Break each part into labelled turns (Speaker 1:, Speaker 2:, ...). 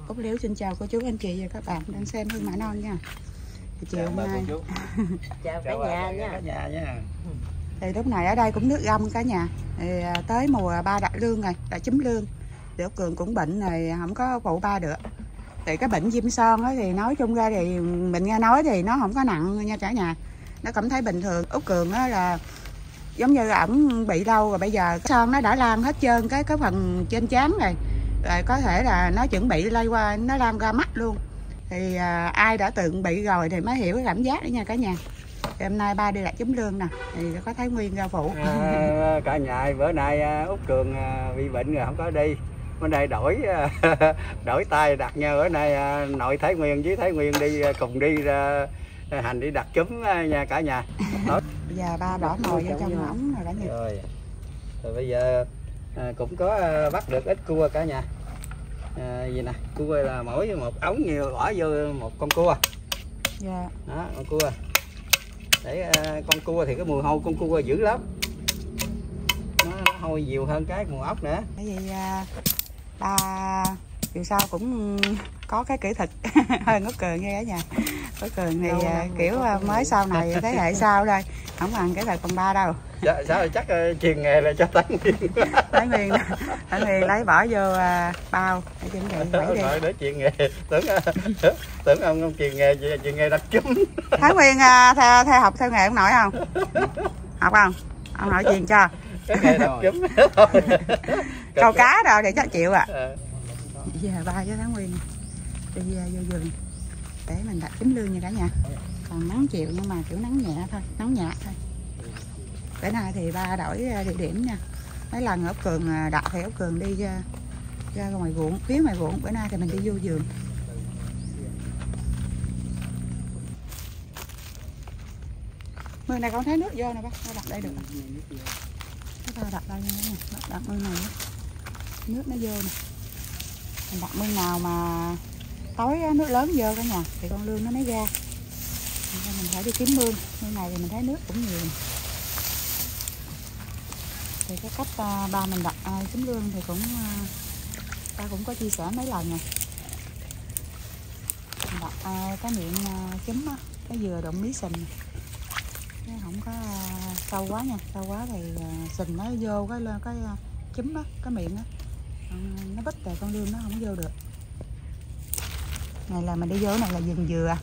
Speaker 1: Út Liễu xin chào cô chú anh chị và các bạn đang xem Hương Mã Non nha. Chiều hôm nay
Speaker 2: chào cả nhà nha.
Speaker 1: Thì lúc này ở đây cũng nước gông cả nhà. Thì tới mùa ba đặt lương rồi, đã chấm lương. Thì Út Cường cũng bệnh rồi, không có phụ ba được. Thì cái bệnh viêm son á thì nói chung ra thì mình nghe nói thì nó không có nặng nha cả nhà. Nó cảm thấy bình thường. Út Cường á là giống như ổng bị lâu rồi, bây giờ cái son nó đã lan hết trơn cái phần trên trán rồi. Rồi có thể là nó chuẩn bị lây qua, nó lan ra mắt luôn. Thì ai đã từng bị rồi thì mới hiểu cái cảm giác đó nha cả nhà. Thì hôm nay ba đi lại chấm lương nè, thì có Thái Nguyên ra phụ.
Speaker 2: Cả nhà bữa nay Út Cường bị bệnh rồi không có đi. Bữa nay đổi tay đặt nhau, bữa nay nội Thái Nguyên với Thái Nguyên đi cùng đi ra hành đi đặt chấm nha cả nhà.
Speaker 1: Bây giờ ba bỏ nồi vô trong ống rồi đó nha.
Speaker 2: Rồi bây giờ cũng có bắt được ít cua cả nhà. Gì nè, cua là mỗi một ống nhiều bỏ vô một con cua.
Speaker 1: Dạ.
Speaker 2: Đó, con cua. Để con cua thì cái mùi hôi con cua dữ lắm. Nó hôi nhiều hơn cái mùi ốc nữa.
Speaker 1: Bởi vì ba dù sao cũng có cái kỹ thuật hơn Út Cường nghe nha. Út Cường thì kiểu mới sau này thế hệ sau đây không bằng kỹ thuật bằng ba đâu.
Speaker 2: Dạ, sao chắc truyền nghề là cho Thái Nguyên.
Speaker 1: Thái Nguyên lấy bỏ vô bao để chuẩn bị quẩy đi.
Speaker 2: Rồi để truyền nghề, tưởng ông truyền nghề đặt chấm.
Speaker 1: Thái Nguyên theo học theo nghề ông nội không? Học không? Ông nội truyền cho.
Speaker 2: Cái nghề đặt chấm.
Speaker 1: Câu cá rồi thì chắc chịu ạ. Giờ ba với Thái Nguyên đi vô vườn để mình đặt chấm lương nha cả nhà. Còn nắng chiều nhưng mà kiểu nắng nhẹ thôi, nắng nhạt thôi. Bữa nay thì ba đổi địa điểm nha. Mấy lần Út Cường đặt thì Út Cường đi ra ngoài ruộng, phía ngoài ruộng. Bữa nay thì mình đi vô vườn. Mương này con thấy nước vô nè bác, ta đặt đây được. Ta đặt đây nha, đặt mương này nước nó vô nè. Mình đặt mương nào mà tối nước lớn vô cả nhà thì con lương nó mới ra. Mình phải đi kiếm mương này thì mình thấy nước cũng nhiều. Thì cái cách ba mình đặt chấm lương thì cũng ta cũng có chia sẻ mấy lần rồi. Mình đặt cái miệng chấm cái dừa đụng mí sình, nó không có sâu quá nha, sâu quá thì sình nó vô cái chấm á, cái miệng á nó bít rồi con lương nó không vô được. Này là mình đi vô này là vườn dừa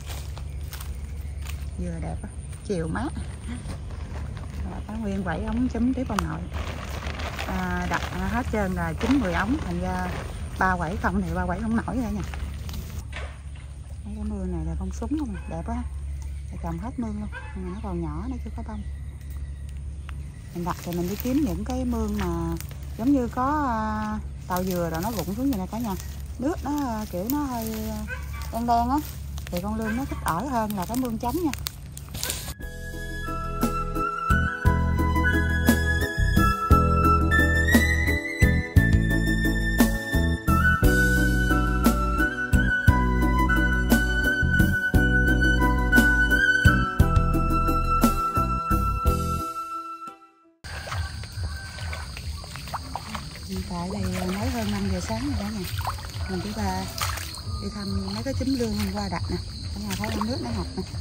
Speaker 1: đẹp á, chiều mát. Thái Nguyên quẩy ống chấm tiếp ông nội. Đặt hết trơn là 9-10 ống, thành ra ba quẩy không thì ba quẩy không nổi rồi nha. Mấy cái mương này là bông súng không, đẹp quá. Trồng hết mương luôn, nhưng mà nó còn nhỏ, nó chưa có bông. Mình đặt thì mình đi kiếm những cái mương mà giống như có tàu dừa rồi nó rụng xuống như này cả nhà. Nước nó kiểu nó hơi đen đen á, thì con lương nó thích ở hơn là cái mương trống nha. Hiện tại thì mới hơn 5 giờ sáng rồi đó nè. Mình đi đi thăm mấy cái chấm lương hôm qua đặt nè. Ở nhà thấy nước nó ngập nè.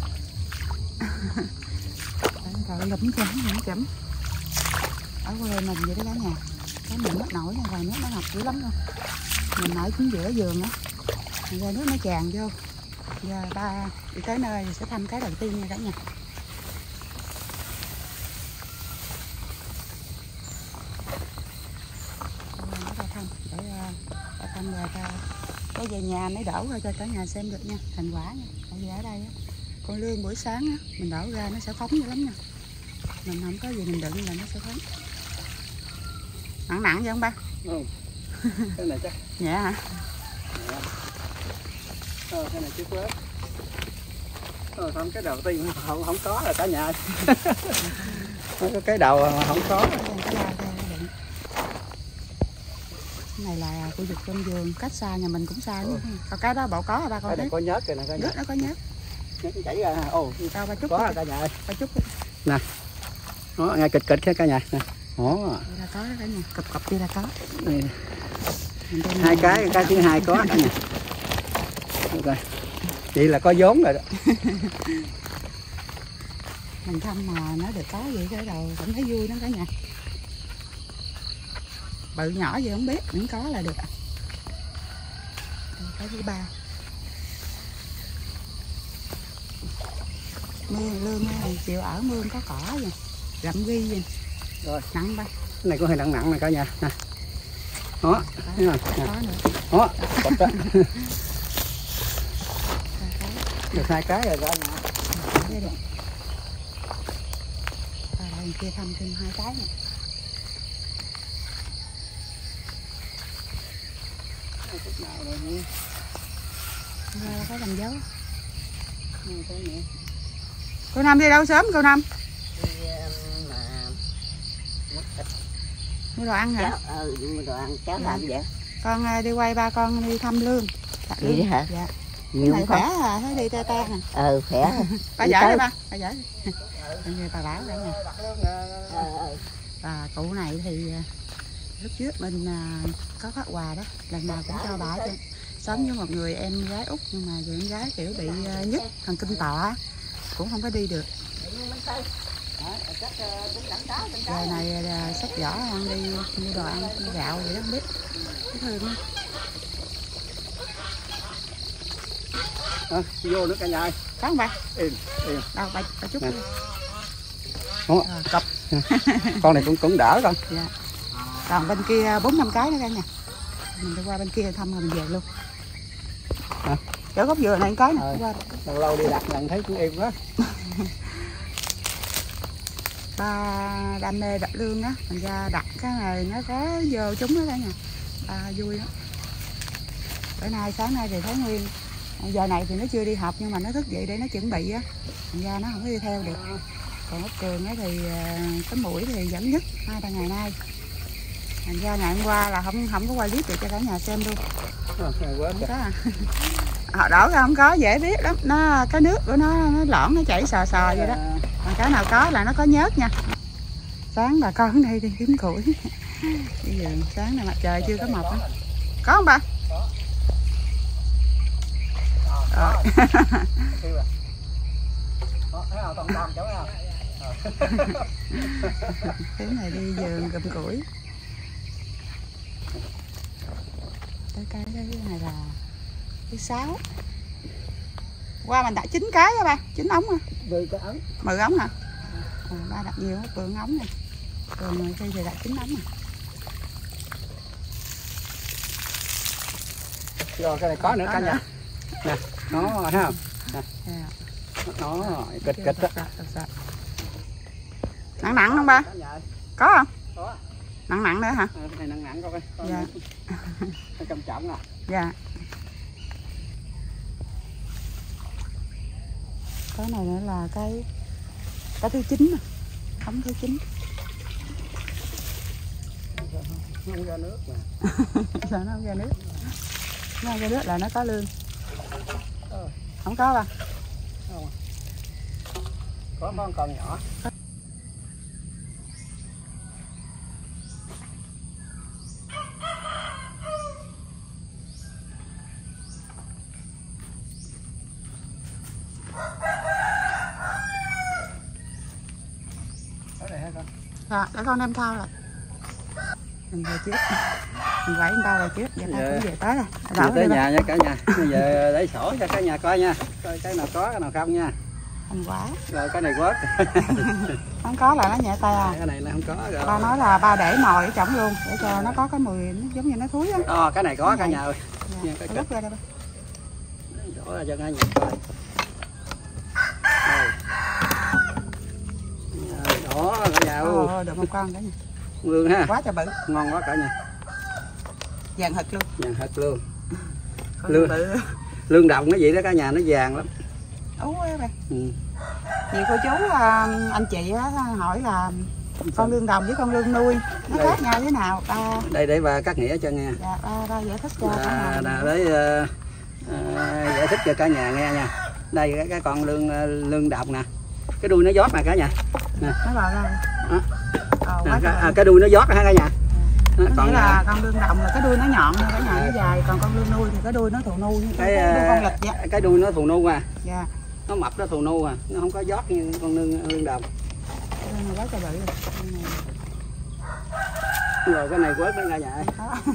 Speaker 1: Rồi lấm chấm. Ở quê mình vậy đó cả nhà. Cái miệng nước nổi này rồi nước nó ngập dữ lắm luôn. Mình ở chính giữa vườn á. Rồi nước nó tràn vô. Giờ ba đi tới nơi thì sẽ thăm cái đầu tiên nha cả nhà. Thăm rồi cái về nhà mới đổ ra cho cả nhà xem được nha, thành quả nha. Tại vì ở đây á, con lương buổi sáng á, mình đổ ra nó sẽ phóng dữ lắm nha. Mình không có gì mình đựng là nó sẽ phóng. Nặng vậy không ba?
Speaker 2: Không. Cái này chắc.
Speaker 1: Nhẹ hả?
Speaker 2: Cái này chút lớn. Không, cái đầu tiên không có rồi cả nhà. Cái đầu không có.
Speaker 1: Cái này là khu vực trong vườn, cách xa nhà mình cũng xa nữa. Còn cái đó bộ có hả ba con?
Speaker 2: Cái này có nhớt kìa nè cả nhà.
Speaker 1: Nước nó có nhớt.
Speaker 2: Nhớt chảy ra.
Speaker 1: Đâu ba chút.
Speaker 2: Có cả nhà ơi.
Speaker 1: Ba chút.
Speaker 2: Nè. Đó, nghe kịch cả nhà nè. Đó.
Speaker 1: Đây là có đó cả nhà, cụp đi là có.
Speaker 2: Hai cái thứ hai có cả nhà. rồi. Vậy là có vốn rồi đó.
Speaker 1: Mình thăm mà nó được có gì cái đầu cũng thấy vui đó cả nhà. Bự nhỏ gì không biết, những có là được. Cái thứ ba. Mương lương này chịu ở mương có cỏ gì, rậm ghi gì.
Speaker 2: Rồi.
Speaker 1: Nặng ba.
Speaker 2: Cái này có hơi nặng này cả nhà. Nè. Đó, thấy không?
Speaker 1: Có nữa.
Speaker 2: Đó, cột đó. Được 2 cái rồi cả nhà.
Speaker 1: Bên kia thăm thêm 2 cái này. Có làm dấu. Cô Năm đi đâu sớm cô Năm? Mua đồ ăn hả?
Speaker 3: Mua đồ ăn cháu làm vậy.
Speaker 1: Con đi quay ba con đi thăm lương.
Speaker 3: Đi hả?
Speaker 1: Dạ.
Speaker 3: Nhiều
Speaker 1: này khỏe à, thấy đi te te hả?
Speaker 3: Khỏe.
Speaker 1: Bà giỏi đi ba, bà giỏi. Bà bảo đó nè. Và cụ này thì lúc trước mình có phát quà đó, lần nào cũng cho bà chứ. Sống với một người em gái út nhưng mà người em gái kiểu bị nhức thần kinh tọa cũng không có đi được. Giờ này xách giỏ ăn đi mua đồ ăn, mua gạo vậy đó không biết. Thương á.
Speaker 2: Vô nữa cả nhà ơi.
Speaker 1: Có không ba?
Speaker 2: Im.
Speaker 1: Đâu bà chút.
Speaker 2: Đó, cặp. Con này cũng đỡ con.
Speaker 1: Dạ. Còn bên kia 4-5 cái nữa cả nhà. Mình đi qua bên kia thăm rồi mình về luôn. Chỗ gốc dừa này cái nè.
Speaker 2: Lâu lâu đi đặt lần thấy cũng im quá.
Speaker 1: Ba đam mê đặt lương á, thành ra đặt cái này nó có vô chúng đó cả nhà. Ba vui lắm. Bữa nay sáng nay thì thấy Nguyên giờ này thì nó chưa đi học nhưng mà nó thức dậy để nó chuẩn bị á, thành ra nó không có đi theo được. Còn Út Cường ấy thì cái mũi thì vẫn nhức 2-3 ngày nay, thành ra ngày hôm qua là không có quay clip để cho cả nhà xem luôn. Không có à. Họ đổ ra không có dễ biết lắm, nó cái nước của nó lõn nó chảy sò sò vậy đó. Còn cái nào có là nó có nhớt nha. Sáng bà con ở đây đi kiếm củi. Bây giờ sáng này mặt trời chưa có mọc á. Có không ba? Cái này đi vườn gầm củi. Cái này là thứ 6. Qua mình đặt 9 cái á ba, 9 ống hả?
Speaker 2: 10 cái ống.
Speaker 1: 10 ống hả? Ba đặt nhiều vườn ống này. Rồi người khi thì đặt 9 ống này.
Speaker 2: Rồi cái này có nữa cả nhà. Nè, nó thấy không? Nè. Nó kịch đó.
Speaker 1: Nặng không ba? Có không?
Speaker 2: Có.
Speaker 1: Nặng nữa hả?
Speaker 2: Cái này nặng coi.
Speaker 1: Dạ.
Speaker 2: Nó trọng nè.
Speaker 1: Dạ. Cái này nữa là cái thứ 9 nè. Ống thứ 9.
Speaker 2: Nó không ra nước mà.
Speaker 1: Sao nó không ra nước? Nó không ra nước là nó có lương. Không có ba?
Speaker 2: Không. Có con nhỏ.
Speaker 1: Dạ, để con đem thao rồi. Mình về trước. Mình quẩy người ta về trước, giờ ta cũng về tới rồi.
Speaker 2: Về tới nhà nha cả nhà. Bây giờ lấy sổ cho cả nhà coi nha. Coi cái nào có, cái nào không nha.
Speaker 1: Thành quả.
Speaker 2: Rồi cái này quất.
Speaker 1: Không có là nó nhẹ tay à.
Speaker 2: Cái này là không có rồi.
Speaker 1: Ba nói là ba để mồi ở trong luôn để cho nó có cái mùi nó giống như nó thúi á.
Speaker 2: Cái này có cả nhà ơi.
Speaker 1: Dạ, cái ra đây ba.
Speaker 2: Đổ ra cho cả nhà coi. Đó cả nhà ơi.
Speaker 1: Được một con cả nhà.
Speaker 2: Lương ha.
Speaker 1: Quá trời bự.
Speaker 2: Ngon quá cả nhà.
Speaker 1: Vàng hực luôn.
Speaker 2: Vàng hực luôn. Lương đồng nó vậy đó cả nhà, nó vàng lắm.
Speaker 1: Ú á ba. Nhiều cô chú anh chị á hỏi là con lương đồng với con lương nuôi nó khác nhau thế nào ba?
Speaker 2: Đây để bà cắt nghĩa cho nghe.
Speaker 1: Dạ ba giải thích cho cả nhà.
Speaker 2: Để giải thích cho cả nhà nghe nha. Đây cái con lương đồng nè. Cái đuôi nó giót nè cả nhà. Nè.
Speaker 1: Nó bò ra.
Speaker 2: Cái đuôi nó giót ha cả nhà.
Speaker 1: Có
Speaker 2: Còn
Speaker 1: nghĩa là con lươn đồng là cái đuôi nó nhọn nha cả nhà, nó dài, còn con lươn nuôi thì cái đuôi nó thù nu như cái đuôi con lịch vậy.
Speaker 2: cái đuôi nó thù nu à.
Speaker 1: Dạ.
Speaker 2: Nó mập nó thù nu à, nó không có giót như con lươn đồng.
Speaker 1: Cái này quá trời bự rồi.
Speaker 2: Rồi cái này quớt nó cả nhà.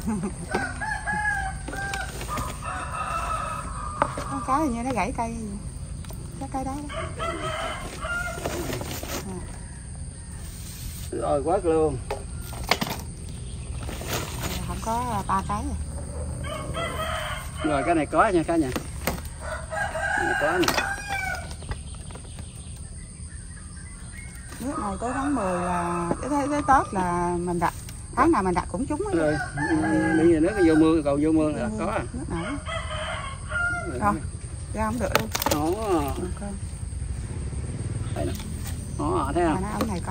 Speaker 1: Con cá hình như nó gãy cây gì. Cái cây đó.
Speaker 2: Rồi quớt luôn.
Speaker 1: Không có 3 cái rồi.
Speaker 2: Rồi cái này có nha cả nhà. Cái này có nè.
Speaker 1: Nước này tới tháng 10 là cái Tết là mình đặt, tháng nào mình đặt cũng trúng
Speaker 2: rồi. Bây giờ nước vô mương, cầu vô mương là có à.
Speaker 1: Nước nổi. Rồi, ra không được luôn.
Speaker 2: Đó.
Speaker 1: Okay.
Speaker 2: Đây nè. Đó, thấy không?
Speaker 1: Mà nó ống này có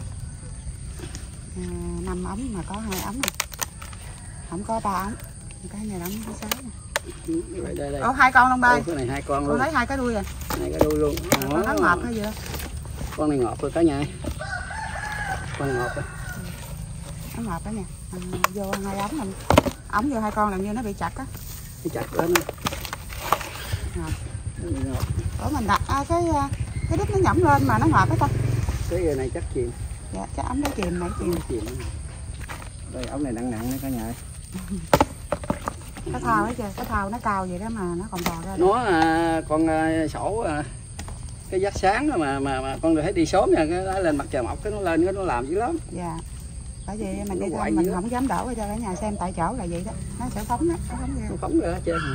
Speaker 1: 5 ống mà có 2 ống này. Không có 3 ống. Cái này ống thứ 6 nè.
Speaker 2: Đây.
Speaker 1: Ồ, 2 con luôn bay.
Speaker 2: Cái này 2 con luôn.
Speaker 1: Con lấy 2 cái đuôi rồi.
Speaker 2: 2 cái đuôi luôn.
Speaker 1: Con nó ngọt hay gì?
Speaker 2: Con này ngọt rồi cả nhà. Con này ngọt rồi.
Speaker 1: Nó ngọt đó nè. Vô 2 ống mình. Ống vô 2 con làm như nó bị chặt á.
Speaker 2: Cái chặt lên.
Speaker 1: Ngọt. Ủa mình đặt cái đít nó nhỏng lên mà nó ngọt đó ta.
Speaker 2: Cái này chắc chìm.
Speaker 1: Dạ, chắc ống đó chìm này chìm.
Speaker 2: Đây ống này nặng nữa cả nhà.
Speaker 1: Cái thau ấy chưa, cái thau nó cao vậy đó mà nó còn bò ra.
Speaker 2: Nó con sổ cái vắt sáng đó mà con thấy đi sớm nha, cái lên mặt trời mọc cái nó lên cái nó làm dữ lắm.
Speaker 1: Dạ. Bởi vì mình đi thăm mình không dám đổ cho cả nhà xem tại chỗ là vậy đó. Nó sẽ phóng đó, nó phóng ra.
Speaker 2: Nó phóng ra hết trơn.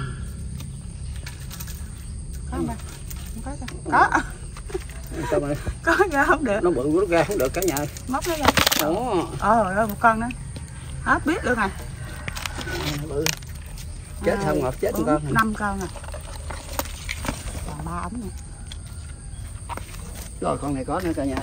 Speaker 1: Có không ba? Không có sao? Có.
Speaker 2: Sao mà
Speaker 1: Có ra không được.
Speaker 2: nó bự rút ra không được cả nhà.
Speaker 1: Móc nó ra.
Speaker 2: Đó.
Speaker 1: Rồi một con nữa. Hết biết luôn rồi.
Speaker 2: Bự. Chết không ngọt chết 4, con.
Speaker 1: 5 con rồi. Còn 3 ống nữa.
Speaker 2: Rồi con này có nữa cả nhà.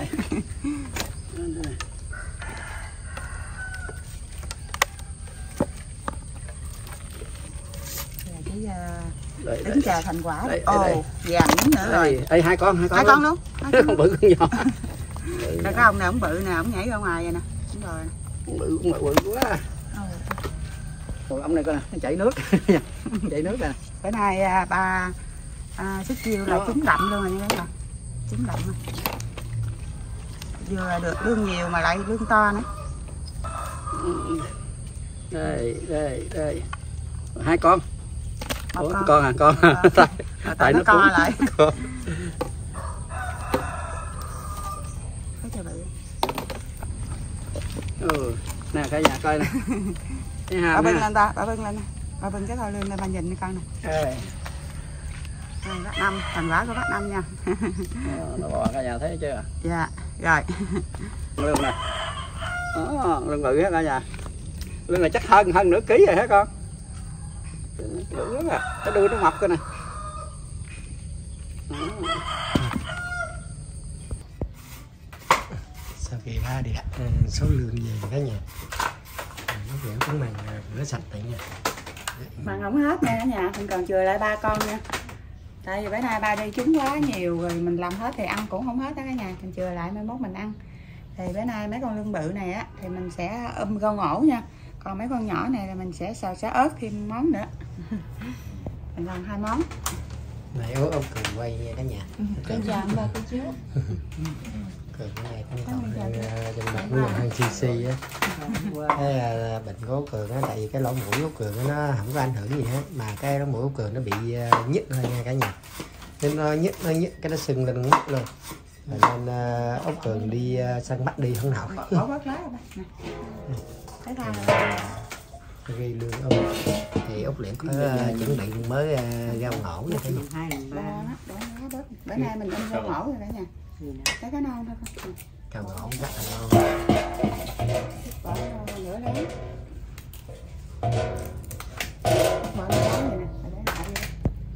Speaker 1: Tính chờ thành quả. Ồ, vàng nhúng nữa rồi.
Speaker 2: Đây 2 con
Speaker 1: luôn.
Speaker 2: 2 con bự con nhỏ.
Speaker 1: Cái ông này ông bự nè, ông nhảy ra ngoài vậy nè. Đúng rồi.
Speaker 2: Bự quá. Rồi ông này coi nè, nó chảy nước. Chảy nước nè.
Speaker 1: Bữa nay ba sức chiêu là trúng đậm luôn rồi nha các bạn. Trúng đậm rồi. Vừa được lương nhiều mà lại lương to nữa.
Speaker 2: Đây. 2 con.
Speaker 1: Một
Speaker 2: con à, con.
Speaker 1: Tại nó co lại.
Speaker 2: Nè cả nhà coi nè.
Speaker 1: Bà bưng lên ta, bà bưng lên nè. Bà bưng cái thau lươn lên bà nhìn đi con nè. Bác Năm, thành quả của bác Năm nha.
Speaker 2: Nó bò cả nhà thấy chưa?
Speaker 1: Dạ, rồi.
Speaker 2: Lương nè. Đó, lương bự hết cả nhà. Lương này chắc hơn nửa ký rồi hả con? Bự lắm à. Cái đuôi nó mập coi nè.
Speaker 4: Sau khi ba đi đặt số lượng về cả nhà, nó vẫn cũng màng rửa sạch tại nhà.
Speaker 1: Mặn không hết nha cả nhà, mình còn chừa lại 3 con nha. Tại vì bữa nay ba đi trúng quá nhiều rồi mình làm hết thì ăn cũng không hết đó cả nhà, mình chừa lại mai mốt mình ăn. Thì bữa nay mấy con lươn bự này á thì mình sẽ rau ngổ nha. Còn mấy con nhỏ này là mình sẽ xào xá ớt thêm món nữa. Mình làm 2 món.
Speaker 4: Nãy ông Cường quay nha cả nhà.
Speaker 1: Cái chạm ba cái trước.
Speaker 4: Cường cái này cũng còn trên mặt cũng còn hơi cc á. Thế là bệnh của Cường á, tại vì cái lỗ mũi của Cường nó không có ảnh hưởng gì hết, mà cái lỗ mũi của Cường nó bị nhức thôi nha cả nhà. Nên nó nhức cái nó sưng lên mắt luôn. Nên ốc Cường đi săn bắt đi không nổi.
Speaker 1: Bỏ bớt lá rồi nè. Cái thang
Speaker 4: ghi lương ông thì ốc liễn có chuẩn bị mới rau ngổ vậy cả nhà.
Speaker 1: Bữa nay mình ăn rau ngổ rồi cả nhà. Cái non thôi con.
Speaker 4: Rau ngổ rất là ngon.
Speaker 1: Bỏ nữa đấy. Bỏ nó nóng vậy nè, để lại đi.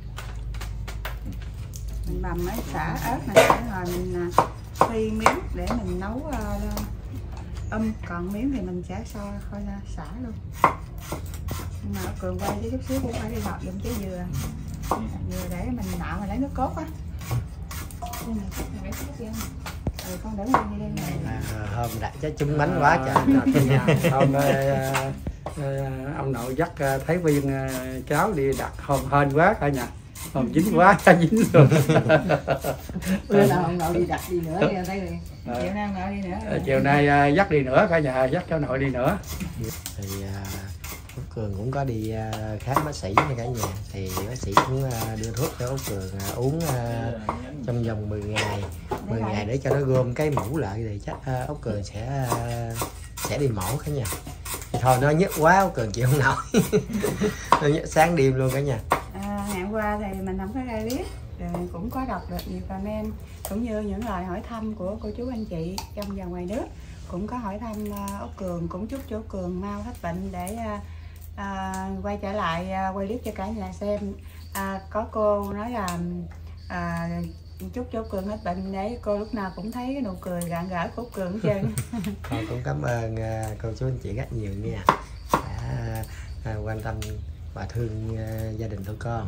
Speaker 1: Mình bằm mấy xả ớt này rồi mình phi miếng để mình nấu còn miếng thì mình sẽ kho ra xả luôn. Nhưng mà Cường quay chứ chút xíu cũng phải đi lọt dùng trái dừa để mình nạo mà lấy nước cốt á. Rồi con để lên đi đây.
Speaker 4: Hôm đã chắc trúng bánh quá trời.
Speaker 2: Hôm ông nội dắt Thái Viên cháu đi đặt hôm hên quá cả nhà. Hôm dính quá dính luôn.
Speaker 3: Bữa nào ông nội đi đặt đi nữa đi thấy đi.
Speaker 1: Chiều nay ông nội đi nữa.
Speaker 2: Chiều nay dắt đi nữa cả nhà, dắt cháu nội đi nữa.
Speaker 4: Thì Út Cường cũng có đi khám bác sĩ nha cả nhà. Thì bác sĩ cũng đưa thuốc cho Út Cường uống trong vòng 10 ngày. 10 ngày để cho nó gom cái mũ lại thì chắc Út Cường sẽ đi mổ cả nhà. Thì thôi nó nhức quá Út Cường chịu không nổi. Nó nhức sáng đêm luôn cả nhà.
Speaker 1: Ngày hôm qua thì mình không có ra biết, rồi cũng có đọc được nhiều comment cũng như những lời hỏi thăm của cô chú anh chị trong và ngoài nước, cũng có hỏi thăm Út Cường, cũng chúc cho Út Cường mau hết bệnh để quay trở lại quay clip cho cả nhà xem. Có cô nói là chúc cho Út Cường hết bệnh để cô lúc nào cũng thấy cái nụ cười rạng rỡ của Út Cường hết trơn.
Speaker 4: Con cũng cảm ơn cô chú anh chị rất nhiều nha, đã quan tâm và thương gia đình tụi con.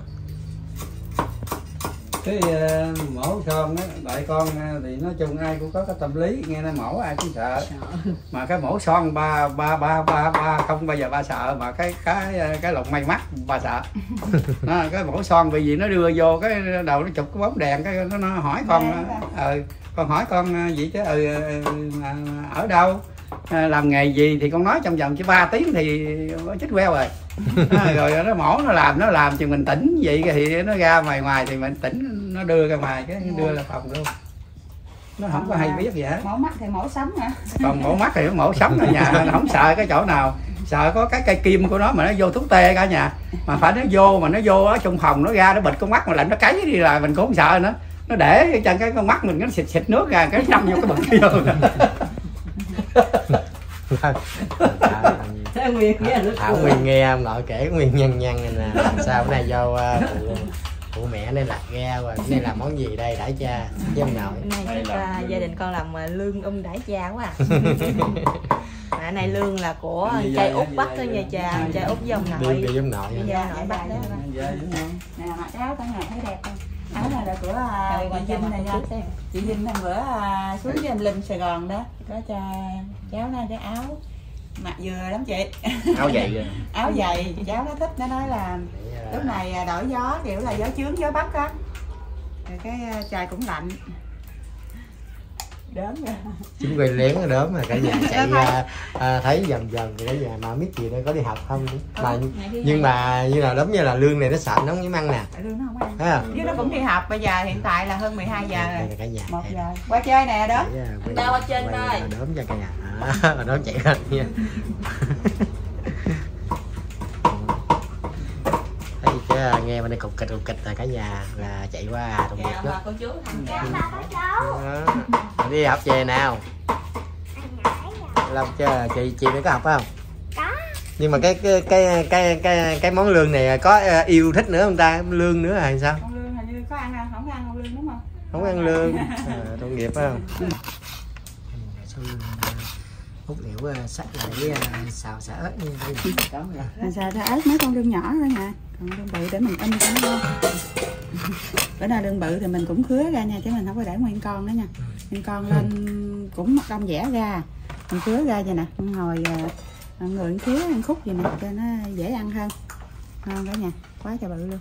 Speaker 2: Cái mổ son á, đại con thì nói chung ai cũng có cái tâm lý, nghe nó mổ ai cũng sợ. Mà cái mổ son ba không bao giờ ba sợ, mà cái lồng may mắt ba sợ. Cái mổ son bởi vì nó đưa vô cái đầu nó chụp cái bóng đèn, cái nó hỏi con con hỏi con gì chứ ở đâu, làm nghề gì, thì con nói trong vòng chỉ 3 tiếng thì nó chết queo rồi. Rồi nó mổ nó làm thì mình tỉnh vậy thì nó ra ngoài thì mình tỉnh, nó đưa ra ngoài cái đưa là phòng luôn, nó không có hay biết gì hết.
Speaker 1: Mổ mắt thì mổ sống hả?
Speaker 2: Còn mổ mắt thì nó mổ sống ở nhà, nó không sợ cái chỗ nào, sợ có cái cây kim của nó mà nó vô thuốc tê cả nhà, mà phải nó vô ở trong phòng, nó ra nó bịt con mắt mà lạnh nó cấy đi là mình cũng không sợ nữa, nó để chân cái con mắt mình nó xịt nước ra cái đâm vô cái bụng kia luôn.
Speaker 4: Nguyên nghe ông nội kể nguyên nhân này nè, sao bữa nay vô phụ mẹ nên là ghe rồi nên làm món gì đây đãi cha với ông nội?
Speaker 5: Nay chắc gia đình con làm lương đãi cha quá à. Mà này lương là của trai Út bắt đó nha cha, trai Út với ông nội.
Speaker 4: Đi với ông nội.
Speaker 5: Dạ nội bắt đó.
Speaker 1: Nè mặc áo cả nhà thấy đẹp không? Áo này là của chị Vinh này nha. Chị Vinh hôm bữa xuống với anh Linh Sài Gòn đó, có cho cháu nó cái áo mặc vừa lắm chị.
Speaker 2: Áo dày.
Speaker 1: Áo dày cháu nó thích, nó nói là lúc này đổi gió kiểu là gió chướng gió bắc á, rồi cái trời cũng lạnh. Đớm rồi.
Speaker 4: Chúng quay lén nó đớm mà cả nhà chạy thấy dần dần thì cả nhà mà biết gì đây có đi học không mà nhưng mà như là giống như là lương này nó sợ nó không dám ăn nè.
Speaker 1: Lương nó không ăn. Chứ nó cũng đi học, bây giờ hiện tại là hơn 12 giờ rồi.
Speaker 4: Cả nhà
Speaker 1: 1 giờ. Qua chơi nè đớm.
Speaker 5: Đâu qua trên thôi.
Speaker 4: Đớm cho cả nhà. Đớm chạy lên nha. Thấy chứ nghe bên đây cục kịch là cả nhà là chạy qua đồng nghiệp đó.
Speaker 5: Cô chú thằng cháu.
Speaker 4: Đi học về nào. Làm cho chị mới có học phải không?
Speaker 6: Có.
Speaker 4: Nhưng mà cái món lương này có yêu thích nữa không ta? Lương nữa hay sao?
Speaker 1: Con lương hình như có ăn không ăn con lương đúng không?
Speaker 4: Không ăn lương. Đồng nghiệp phải không? Hút liệu sắc lại với xào xả ớt nha.
Speaker 1: Mình xào xả ớt mấy con lương nhỏ thôi nha. Còn lương bự để mình cho nó ngon. Bữa nào lương bự thì mình cũng khứa ra nha, chứ mình không có để nguyên con đó nha. Nguyên con lên cũng đông vẽ ra, mình khứa ra vậy nè, ngồi người khứa ăn khúc gì nè cho nó dễ ăn hơn. Ngon cả nhà, quá trời bự luôn.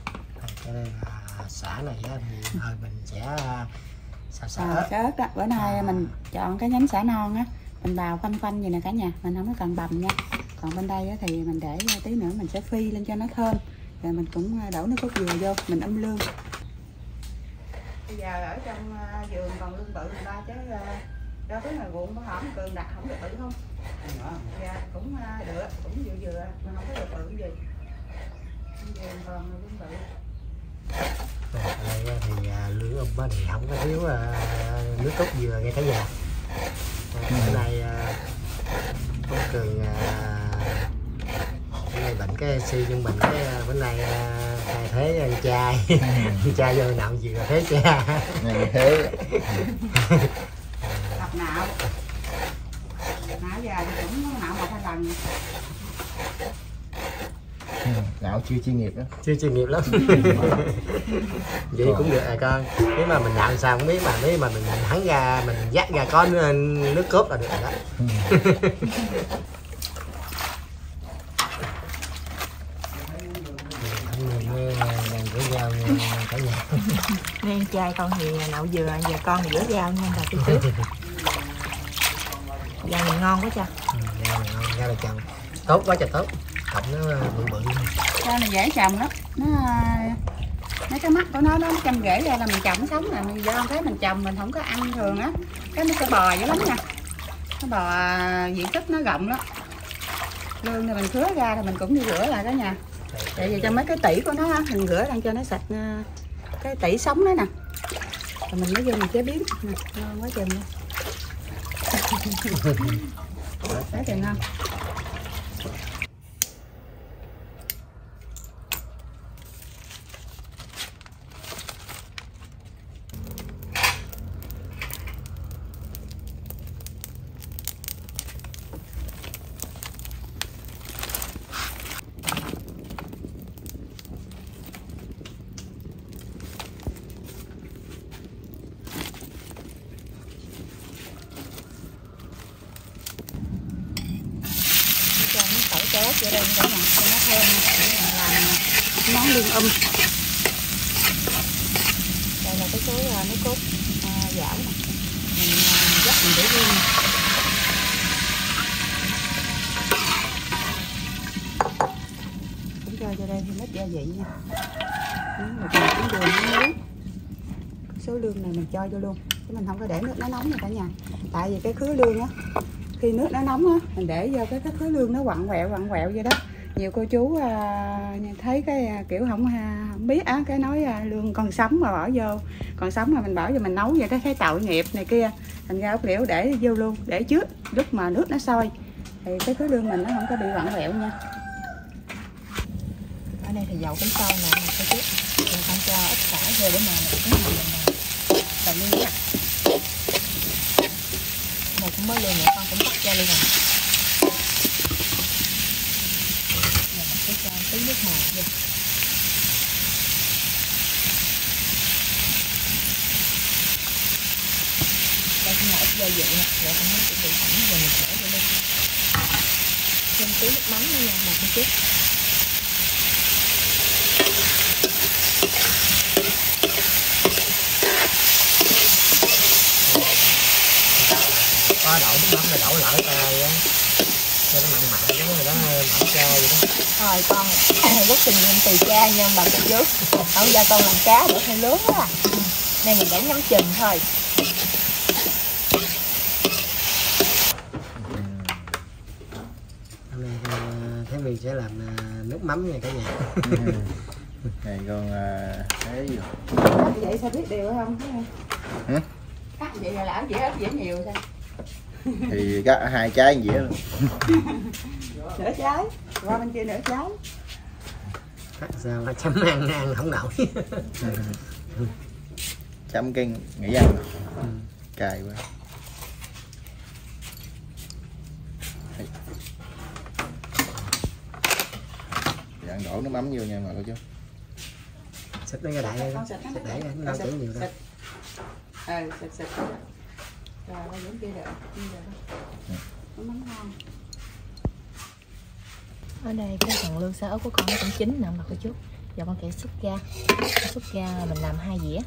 Speaker 4: Xả này thì thôi mình sẽ xào
Speaker 1: ớt đó. Bữa nay mình chọn cái nhánh xả non á, mình bào quanh quanh vậy nè cả nhà, mình không có cần bằm nha. Còn bên đây thì mình để tí nữa mình sẽ phi lên cho nó thơm, rồi mình cũng đổ nước cốt dừa vô, mình âm lương. Bây giờ ở trong vườn còn lương bự người ta chứ đâu có ngày ruộng có hỏng Cường đặt không được bự không? Dạ cũng được, cũng vừa mà không có được bự gì. Vườn còn lương bự.
Speaker 4: Đây thì lương thì không có thiếu nước cốt dừa nghe cả nhà. Bữa nay Út Cường bệnh cái si nhưng mình cái bữa nay thay thế chai cha vô nạo vừa thế cha
Speaker 2: thế
Speaker 1: tập nạo giờ cũng nạo 1-2 lần.
Speaker 6: Nạo chưa chuyên nghiệp đó.
Speaker 4: Chưa chuyên nghiệp lắm. Vậy cũng được con. Nếu mà mình nạo sao không biết, mà nếu mà mình hắn ra, mình dắt ra có nước cốt là được rồi đó.
Speaker 5: Nghe anh trai con thì nậu dừa, giờ con thì rửa dao nha bà tôi trước. Dao mình ngon quá cha.
Speaker 4: Rau là chồng tốt quá trời tốt, cọng nó bự bự.
Speaker 1: Rau này dễ trồng lắm, nó cái mắt của nó chăm rễ ra là mình trồng sống, là mình do thấy mình trồng mình không có ăn thường á, cái nó sẽ bò dữ lắm nha. Nó bò diện tích nó rộng đó. Lương này mình khứa ra thì mình cũng đi rửa lại đó nha. Tại vì cho mấy cái tỉ của nó mình rửa đang cho nó sạch cái tỉ sống đó nè. Rồi mình mới vô mình chế biến nè, ngon quá chừng luôn. Quá chừng ngon. Tỏi vô đây để cho nó thơm để mình làm món lương đây là cái số nước cốt dảo này. Mình dắt mình để riêng. Cũng cho vô đây thêm ít gia vị nha. Một miếng đường muối. Số lương này mình cho vô luôn, chứ mình không có để nước nó nóng nha cả nhà. Tại vì cái khứa lương á, khi nước nó nóng á, mình để vô cái khứa lương nó quặn quẹo vậy đó. Nhiều cô chú thấy cái kiểu không biết á, cái nói lương còn sống mà bỏ vô, còn sống mà mình bỏ vô mình nấu vậy đó, thấy tội nghiệp này kia. Thành ra ốc liễu để vô luôn, để trước lúc mà nước nó sôi thì cái khứa lương mình nó không có bị quặn quẹo nha. Ở đây thì dầu cũng sôi nè, mình phải trước mình không cho ít xả vô để mà mình cũng làm mình lương nha. Này cũng mới lương nữa, con cũng cắt ra luôn rồi. Giờ mình sẽ cho tí nước màu vô. Đây cũng là ít gia vị nè, để con muốn chuẩn bị sẵn rồi mình để vô luôn. Thêm tí nước mắm nữa nha, một chút.
Speaker 4: Có đậu nước mắm là đậu lỡ tay á, cho nó mặn cái rồi đó, mặn cha vậy đó.
Speaker 5: Thôi con rút kinh nghiệm từ cha nha bà cô chú. Không ra con làm cá đổ hơi lướng quá. Đây mình để nhắm chừng thôi.
Speaker 4: Hôm nay Thái My sẽ làm nước mắm nha cả nhà.
Speaker 6: Này con thấy gì?
Speaker 1: Cắt vậy sao biết điều không?
Speaker 6: Hả?
Speaker 1: Cắt vậy là làm dĩa ớt dĩa nhiều sao?
Speaker 6: Thì cắt 2 trái dĩa luôn.
Speaker 1: Nửa trái, qua bên kia nửa trái.
Speaker 4: Cắt sao mà chấm ăn không nổi.
Speaker 6: Chấm cái nghĩ ăn. Cay quá. Dạ, đổ nước mắm vô nha mà cô chú.
Speaker 4: Xịt nó ra đại đây, xịt để nó đâu chữ nhiều đâu.
Speaker 1: Xịt. Rồi nó vẫn kia được. Nó mắm ngon.
Speaker 5: Ở đây cái phần lương xá ớt của con nó cũng chín nè bà cô chú. Giờ con kể xúc ra mình làm 2 dĩa.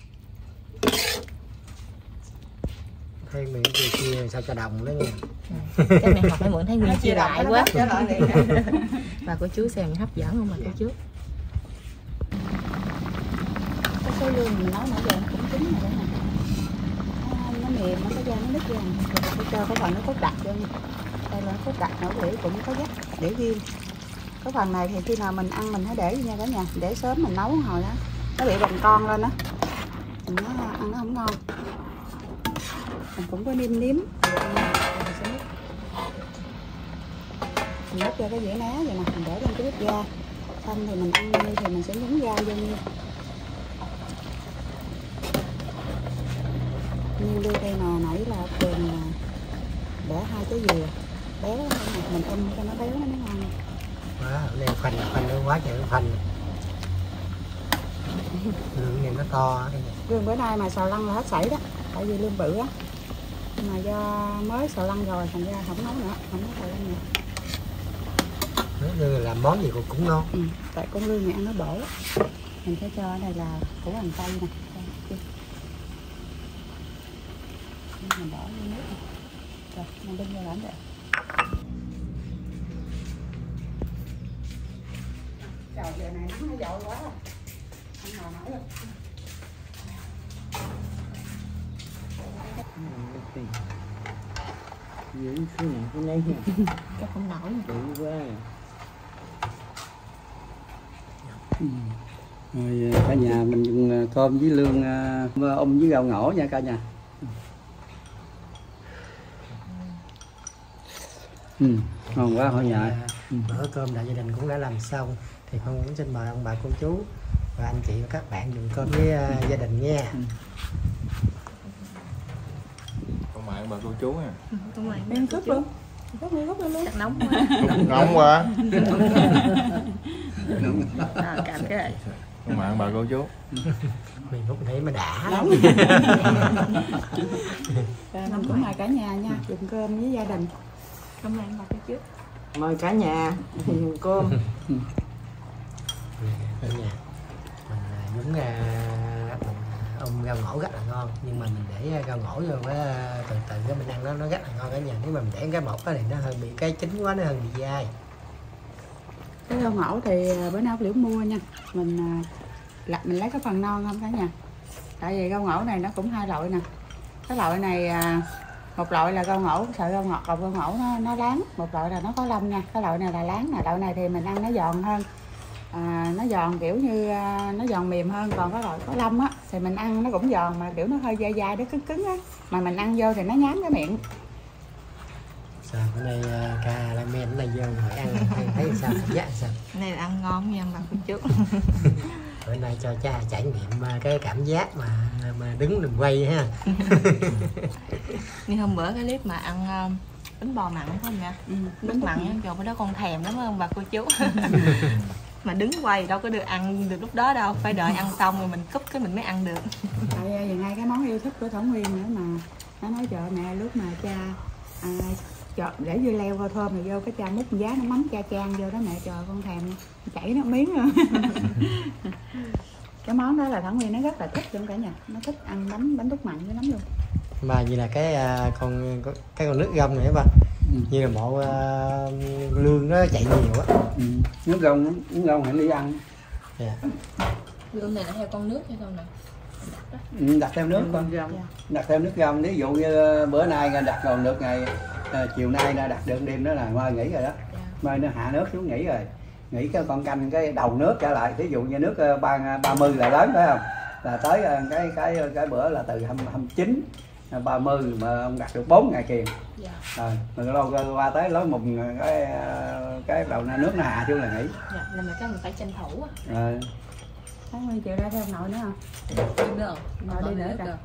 Speaker 4: Thấy miệng chia sao cho đồng đó nha.
Speaker 5: Cái mẹ học phải mượn thấy nguyên chia lại quá. Bà cô chú xem hấp dẫn không bà cô chú?
Speaker 1: Cái số lương mình nấu nãy giờ cũng chín rồi đó nè. Nó mềm, nó có da nó nứt ra. Rồi phải cho cái phần nó cốt đặc vô nha. Đây là cốt đặc nấu để cũng có dắt để riêng. Cái phần này thì khi nào mình ăn mình hãy để nha cả nhà, để sớm mình nấu hồi đó nó bị đồng con lên đó, nó ăn nó không ngon. Mình cũng có nêm nếm. Mình múc cho cái dĩa ná vậy nè, mình để lên cái bếp ga. Xong thì mình ăn thì mình sẽ nhúng rau vô như lưu đây nãy là đường để 2 trái dừa béo mình cho nó béo nó mới ngon.
Speaker 4: Đó, ở đây khoanh nó quá trời khoanh. Lương này nó to.
Speaker 1: Lương bữa nay mà xào lăn là hết sảy đó, tại vì lương bự á. Nhưng mà do mới xào lăn rồi thành ra không nấu nữa, không nấu xào lăn nữa.
Speaker 4: Lương làm món gì cũng ngon.
Speaker 1: Tại con lương này ăn nó bổ. Mình sẽ cho ở đây là củ hành tây nè. Mình bỏ vô nước này. Rồi, mình đun vô làm vậy. Trời giờ này nắng nó dội quá. Không ngồi nổi luôn.
Speaker 3: Dưỡng số này cái lấy nha.
Speaker 5: Chắc không nổi.
Speaker 3: Đủ quá.
Speaker 2: Rồi cả nhà mình dùng cơm với lương với rau ngổ nha cả nhà. Ngon quá hỏi nhà.
Speaker 4: Bữa cơm đại gia đình cũng đã làm xong thì con cũng xin mời ông bà cô chú và anh chị và các bạn dùng cơm với gia đình nha.
Speaker 6: Con mời ông bà cô chú nha.
Speaker 5: Đúng rồi.
Speaker 1: Em cướp luôn. Cướp luôn luôn.
Speaker 5: Chắc nóng quá.
Speaker 6: Ngon quá.
Speaker 5: Cảm cái này.
Speaker 6: Con mời ông bà cô chú.
Speaker 4: Mình lúc nãy mà đã.
Speaker 1: Mình cũng mời cả nhà nha, dùng cơm với gia đình.
Speaker 5: Cảm ơn bà cái trước.
Speaker 3: Mời cả nhà dùng cơm.
Speaker 4: Cả nhà mình nhúng ông rau ngổ rất là ngon, nhưng mà mình để rau ngổ vô với từ từ cái mình ăn nó rất là ngon cả nhà. Nếu mà mình để cái bột đó thì nó hơi bị cái chín quá, nó hơi bị dai.
Speaker 1: Cái rau ngổ thì bữa nào Liễu mua nha. Mình lấy cái phần non không cả nhà. Tại vì rau ngổ này nó cũng hai loại nè. Cái loại này một loại là rau ngổ sợi rau ngọt, còn rau ngổ nó láng, một loại là nó có lông nha. Cái loại này là láng nè, loại này thì mình ăn nó giòn hơn. Nó giòn kiểu như nó giòn mềm hơn, còn cái loại có lông á thì mình ăn nó cũng giòn mà kiểu nó hơi dai dai, nó cứng cứng á, mà mình ăn vô thì nó nhám cái miệng.
Speaker 4: Sao bữa nay ca la men nó này vô rồi ăn thấy sao, cảm giác sao?
Speaker 5: Cái này là ăn ngon nha bà cô chú.
Speaker 4: Bữa nay cho cha trải nghiệm cái cảm giác mà đứng đừng quay ha.
Speaker 5: Như hôm bữa cái clip mà ăn bánh bò mặn phải không nha? Bánh mặn á, trời bữa đó con thèm lắm không bà cô chú. Mà đứng quay đâu có được ăn được lúc đó đâu, phải đợi ăn xong rồi mình cúp cái mình mới ăn được.
Speaker 1: Tại vì ngay cái món yêu thích của Thảo Nguyên nữa mà nó nói chờ mẹ lúc mà cha để dưa leo vào thơm rồi vô cái cha múc giá nó mắm cha chan vô đó, mẹ trời con thèm chảy nước miếng rồi. Cái món đó là Thảo Nguyên nó rất là thích luôn cả nhà, nó thích ăn bánh đúc mặn với lắm luôn.
Speaker 4: Mà như là cái con nước gông này ba, như là bộ lương nó chạy nhiều á.
Speaker 2: Nước gông hãy đi ăn.
Speaker 5: Lương này là theo con nước hay không nè?
Speaker 2: Đặt theo nước con, đặt theo nước gông. Ví dụ như bữa nay đặt còn được ngày chiều nay đặt được đêm đó là Mai nghỉ rồi đó. Mai nó hạ nước xuống nghỉ rồi, nghỉ cái con canh cái đầu nước trở lại. Ví dụ như nước 30 là lớn phải không, là tới cái bữa là từ 29 30 mà ông đặt được 4 ngày kiền. Rồi lâu qua tới lối mùng cái đầu nước nó hạ xuống là nghỉ.
Speaker 5: Là mà chắc mình phải tranh thủ á.
Speaker 1: Thảo Nguyên chiều ra theo ông nội nữa không?
Speaker 5: Đi nữa.
Speaker 1: Nội đi nữa kìa.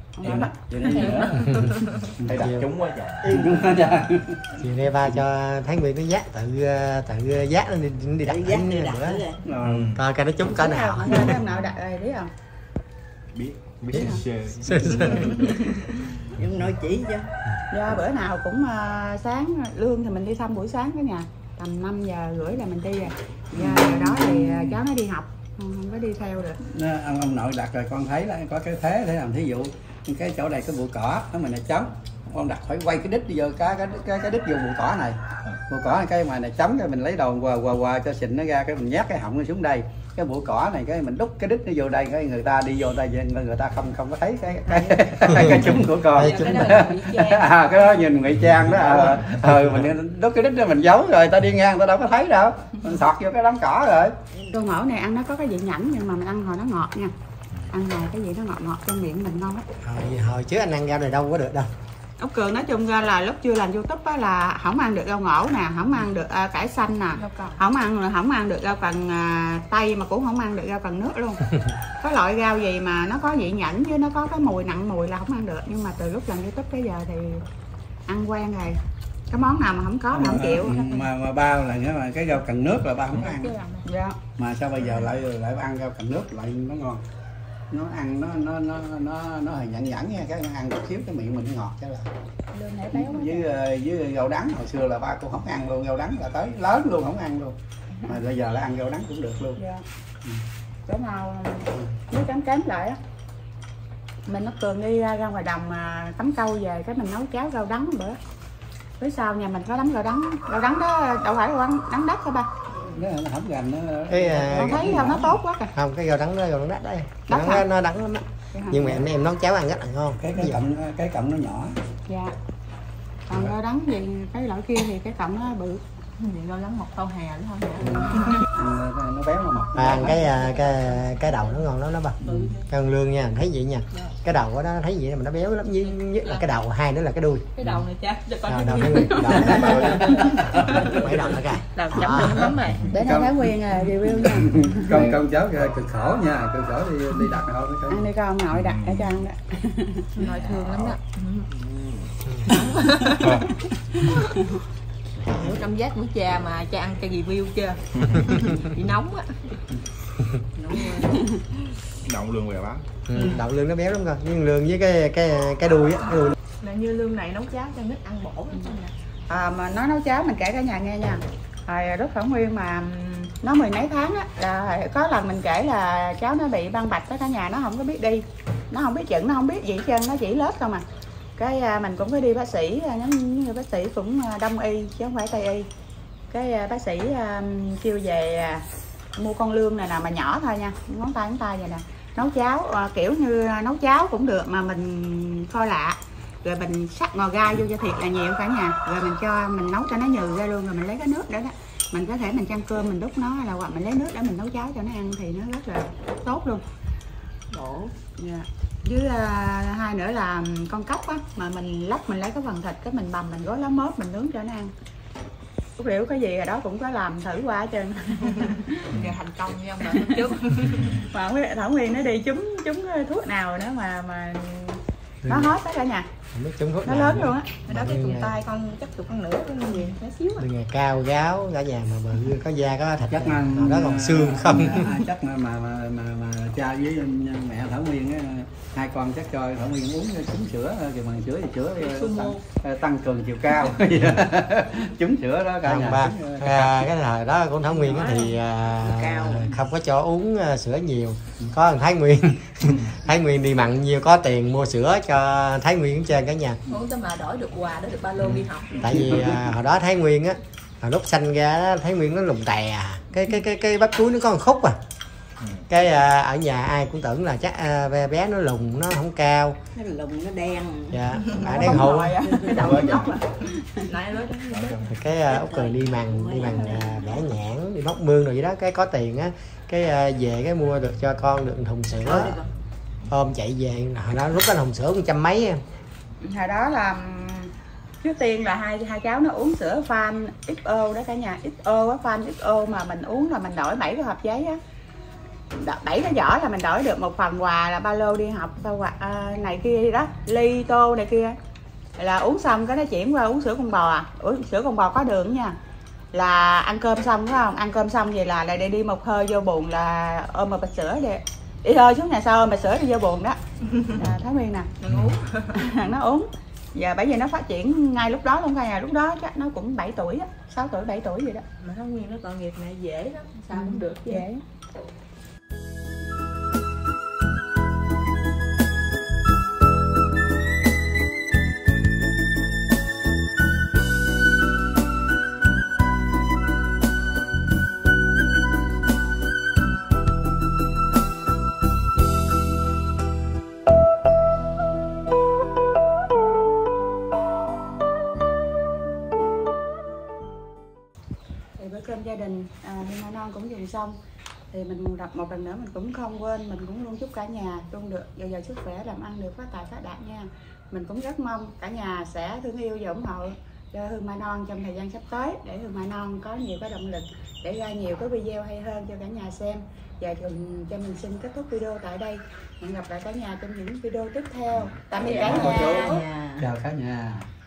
Speaker 6: Thầy đặt chúng quá trời.
Speaker 4: Chiều nay ba cho Thái Nguyên nó giác tự giác nó đi đặt bữa. Coi cái nó trúng cỡ nào.
Speaker 1: Thấy ông nội đặt rồi biết không?
Speaker 6: Biết sơ.
Speaker 3: Nhưng nói chỉ chứ.
Speaker 1: Do bữa nào cũng sáng lương thì mình đi thăm buổi sáng cả nhà, tầm 5 giờ rưỡi là mình đi rồi. Giờ đó thì cháu nó đi học, không có đi theo được.
Speaker 2: Ông nội đặt rồi con thấy là có cái thế để làm, thí dụ cái chỗ này cái bụi cỏ nó mình là trống, con đặt phải quay cái đít đi vô cái đít vô bụi cỏ này, bụi cỏ này cái ngoài này trống, cái mình lấy đầu quà cho xịn nó ra, cái mình nhét cái họng nó xuống đây, cái bụi cỏ này cái mình đút cái đít nó vô đây, cái người ta đi vô tay người ta không có thấy cái trúng của con. Cái đó nhìn ngụy trang đó. Mình đút cái đít đó mình giấu rồi ta đi ngang ta đâu có thấy đâu, mình sọt vô cái đám cỏ rồi.
Speaker 1: Rau ngổ này ăn nó có cái vị nhẵn nhưng mà mình ăn hồi nó ngọt nha, ăn hồi cái vị nó ngọt trong miệng mình ngon lắm.
Speaker 4: Hồi trước anh ăn rau này đâu có được đâu.
Speaker 1: Út Cường nói chung ra là lúc chưa làm YouTube á là không ăn được rau ngổ nè, không ăn được cải xanh nè, không ăn được rau cần tây, mà cũng không ăn được rau cần nước luôn. Có loại rau gì mà nó có vị nhẫn chứ nó có cái mùi nặng mùi là không ăn được, nhưng mà từ lúc làm YouTube tới giờ thì ăn quen rồi. cái món nào mà không có mà không chịu.
Speaker 2: Mà ba là nghĩa là cái rau cần nước là ba không có ăn.
Speaker 1: Dạ.
Speaker 2: Mà sao bây giờ lại ăn rau cần nước lại nó ngon. Nó ăn nó hơi nhẵn nhẵn nha, cái ăn chút xíu cái miệng mình ngọt chứ là. Với rau đắng hồi xưa là ba cũng không ăn luôn, rau đắng là tới lớn luôn không ăn luôn. Mà bây giờ là ăn rau đắng cũng được luôn.
Speaker 1: Dạ. Chỗ nào nước kém lại á. Mình nó Cường đi ra ngoài đồng mà tắm câu về cái mình nấu cháo rau đắng bữa. Phía sau nhà mình có đắng rau đắng đó đâu phải đắng đất hả ba?
Speaker 2: Nó hổng gành nó
Speaker 1: con thấy không nó tốt quá kìa.
Speaker 4: Không, cái rau đắng đất đấy. Nó đắng lắm á. Nhưng mà em nấu cháo ăn rất là ngon.
Speaker 2: Cái cọng nó nhỏ.
Speaker 1: Dạ. Còn rau đắng gì cái loại kia thì cái cọng nó bự.
Speaker 5: Vậy rau đắng mọc sau hè nữa thôi.
Speaker 2: Nó béo mà mập.
Speaker 4: Cái đầu nó ngon lắm đó ba. Cái con Lương nha, thấy vậy nha. Cái đầu của nó thấy vậy mà nó béo lắm, nhất là cái đầu, hai nữa là cái đuôi.
Speaker 5: Cái đầu này cha, cho con
Speaker 4: đầu mấy đầu nó cài.
Speaker 5: đầu chấm được lắm rồi.
Speaker 1: Để nó Thái Nguyên review nha.
Speaker 2: Con cháu cực khổ nha, cực khổ đi đặt thôi.
Speaker 1: Ăn đi con nội đặt để cho ăn đó.
Speaker 5: Nội thương lắm đó. Hiểu cảm giác của cha mà cha ăn cha review chưa? Bị nóng á.
Speaker 6: Đậu Lương về bán.
Speaker 4: Đậu Lương nó béo lắm coi, nhưng Lương với cái đuôi á,
Speaker 5: Là như Lương này nấu cháo cho nít ăn bổ lắm nè.
Speaker 1: Mà nó nấu cháo mình kể cả nhà nghe nha. Hồi lúc Thảo Nguyên mà nó 10 mấy tháng á, là có lần mình kể là cháu nó bị băng bạch đó, cả nhà nó không có biết đi, nó không biết chẩn, nó không biết gì hết trơn, nó chỉ lết không à. Cái mình cũng phải đi bác sĩ, giống như bác sĩ cũng đông y chứ không phải tây y. Cái bác sĩ kêu về mua con lương này nào mà nhỏ thôi nha, ngón tay vậy nè, nấu cháo kiểu như nấu cháo cũng được mà mình kho lạ, rồi mình sắc ngò gai vô cho thiệt là nhiều cả nhà, rồi mình nấu cho nó nhừ ra luôn, rồi mình lấy cái nước đó mình có thể mình chan cơm mình đút nó, là hoặc mình lấy nước để mình nấu cháo cho nó ăn thì nó rất là tốt luôn.
Speaker 5: Bổ.
Speaker 1: Yeah. Với hai nữa là con cóc á, mà mình lóc mình lấy cái phần thịt cái mình bằm mình gói lá mốt mình nướng cho nó ăn. Cúc Liễu cái gì rồi đó cũng có làm thử qua hết trơn.
Speaker 5: Giờ thành công nha mà trước.
Speaker 1: Mà Thảo Nguyên nó đi trúng thuốc nào nữa mà nó hết tất cả nhà. Nó lớn luôn á.
Speaker 5: Đó cái cùng tay con chắc được con nửa cái gì nó xíu à.
Speaker 4: Người cao gáo cả nhà mà bự có da có thịt
Speaker 2: chắc
Speaker 4: đó còn xương không.
Speaker 2: Chắc mà cha với mẹ Thảo Nguyên á, hai con chắc cho Thảo Nguyên uống trứng sữa kìa, bằng sữa thì sữa tăng cường chiều cao. Trứng sữa đó cả nhà.
Speaker 4: Cái thời đó của Thảo Nguyên thì không có cho uống sữa nhiều. Có thằng Thái Nguyên. Thái Nguyên đi mặn nhiều, có tiền mua sữa cho Thái Nguyên hết trơn cả nhà.
Speaker 5: Uống tới mà đổi được quà, đổi được ba lô đi học.
Speaker 4: Tại vì hồi đó Thái Nguyên á, hồi lúc sanh ra Thái Nguyên nó lùn tè, cái bắp chuối nó có một khúc à. Cái ở nhà ai cũng tưởng là chắc bé nó lùn, nó không cao.
Speaker 3: Nó lùn nó đen.
Speaker 4: Dạ, đen hụ.
Speaker 1: Cái đầu ốc à.
Speaker 4: Cái Út Cường đi mằng bẻ nhãn, đi móc mương rồi vậy đó, cái có tiền á, cái về cái mua được cho con được thùng sữa. Ôm chạy về, hồi đó lúc đó thùng sữa 100 mấy em.
Speaker 1: Hồi đó là trước tiên là hai cháu nó uống sữa Phan XO đó cả nhà, XO á, Phan XO mà mình uống là mình đổi 7 cái hộp giấy á. 7 cái vỏ là mình đổi được một phần quà là ba lô đi học này kia gì đó, ly tô này kia. Là uống xong cái nó chuyển qua uống sữa con bò à. Uống sữa con bò có đường nha. Là ăn cơm xong phải không? Ăn cơm xong vậy là lại đi một hơi vô buồn là ôm một bịch sữa đi thôi xuống nhà sau ôm bịch sữa đi vô buồn đó. Thái Nguyên nè.
Speaker 5: Đừng uống.
Speaker 1: Nó uống. Giờ bởi vì nó phát triển ngay lúc đó luôn cả nhà, lúc đó chắc nó cũng 7 tuổi á, 6 tuổi 7 tuổi gì đó.
Speaker 5: Mà Thái Nguyên nó tội nghiệp mẹ dễ lắm, sao cũng được chứ.
Speaker 1: Dễ. Bữa cơm gia đình Liên Mai Non cũng dùng xong thì mình đọc một lần nữa mình cũng không quên, mình cũng luôn chúc cả nhà luôn được giờ sức khỏe, làm ăn được phát tài phát đạt nha. Mình cũng rất mong cả nhà sẽ thương yêu và ủng hộ cho Hương Mai Non trong thời gian sắp tới, để Hương Mai Non có nhiều cái động lực để ra nhiều cái video hay hơn cho cả nhà xem. Và cho mình xin kết thúc video tại đây. Hẹn gặp lại cả nhà trong những video tiếp theo. Tạm biệt cả nhà.
Speaker 2: Chào cả nhà.